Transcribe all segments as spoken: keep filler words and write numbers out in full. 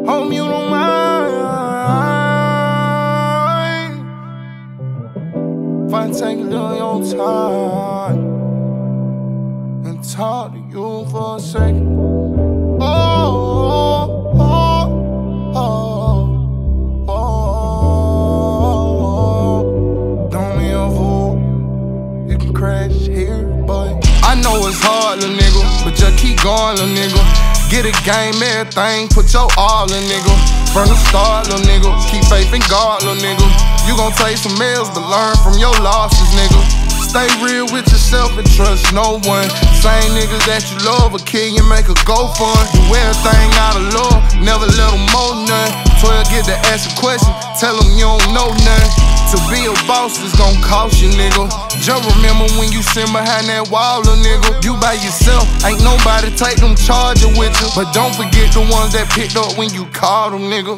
Hope you don't mind if I take a little your time and talk to you for a second. Oh, oh, oh, oh. Don't be a fool, you can crash here, boy. I know it's hard, little nigga, but just keep going, little nigga. Get a game, everything, put your all in, nigga. From the start, little nigga, keep faith in God, little nigga. You gon' take some L's, but learn from your losses, nigga. Stay real with yourself and trust no one. Same niggas that you love will kill you, make a go fun. Do everything out of love, never let them mold none. twelve get to ask a question, tell them you don't know none. To be a boss is gon' cost you, nigga. Just remember when you sit behind that wall, little nigga. You by yourself, ain't nobody take them charger with you. But don't forget the ones that picked up when you called them, nigga.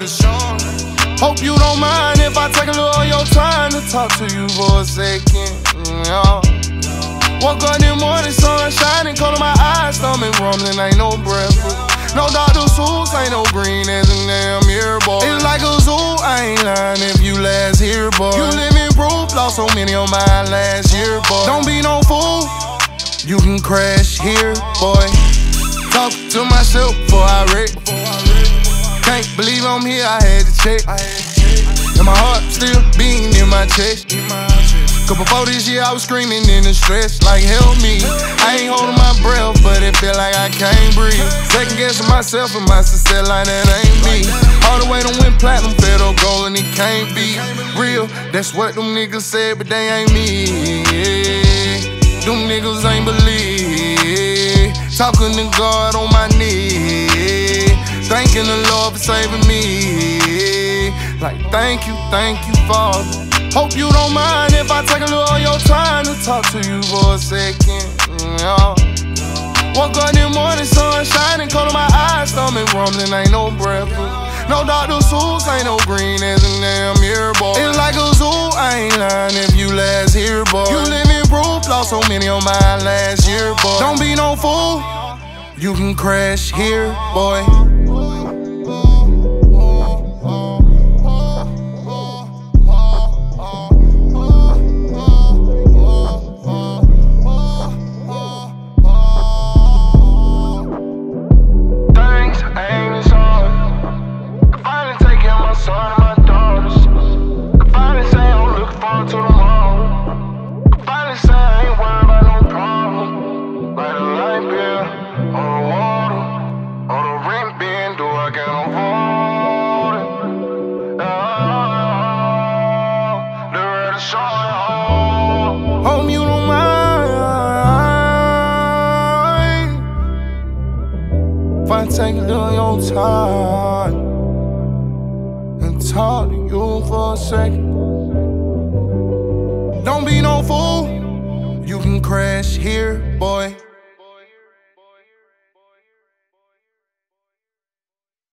Hope you don't mind if I take a little of your time to talk to you for a second, yeah. Woke up in the morning, sun shining, cold in my eyes, stomach rumbling, ain't no breakfast. No Doctor Seuss, ain't no green as a damn year, boy. It's like a zoo, I ain't lying if you last here, boy. You living proof, lost so many on mine last year, boy. Don't be no fool, you can crash here, boy. Talk to myself before I wreck. Can't believe I'm here, I had to check. And my heart still beating in my chest. Cause before this year I was screaming in the stress, like help me. I ain't holding my breath, but it feel like I can't breathe. Second guessing myself and my success like that ain't me. All the way to win platinum, federal gold, and it can't be real. That's what them niggas said, but they ain't me. Them niggas ain't believe. Talking to God on my knees, thanking the Lord for saving me. Like thank you, thank you, Father. Hope you don't mind if I take a little of your time to talk to you for a second, yeah. Woke up in the morning, sun shining, cold in my eyes, stomach rumbling, ain't no breakfast. No Doctor Seuss, ain't no green as a damn year, boy. It's like a zoo, I ain't lying if you last here, boy. You living proof, lost so many on mine last year, boy. Don't be no fool, you can crash here, boy. Hope you don't mind if I take a little of your time and talk to you for a second. Don't be no fool, you can crash here, boy.